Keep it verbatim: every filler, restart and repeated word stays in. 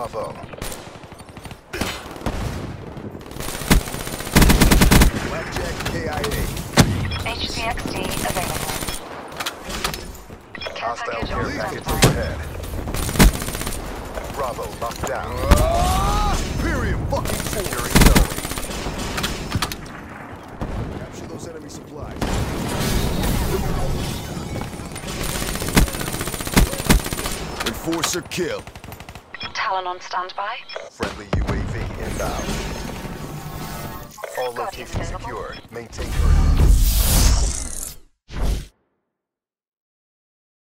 Bravo. Blackjack K I A. H C X D available. Care Hostile package care on package standby. overhead. Bravo, locked down. Period fucking securing zone. Capture those enemy supplies. Enforcer kill. Talon on standby. Friendly U A V inbound. All Guardian locations available. secure. Maintain current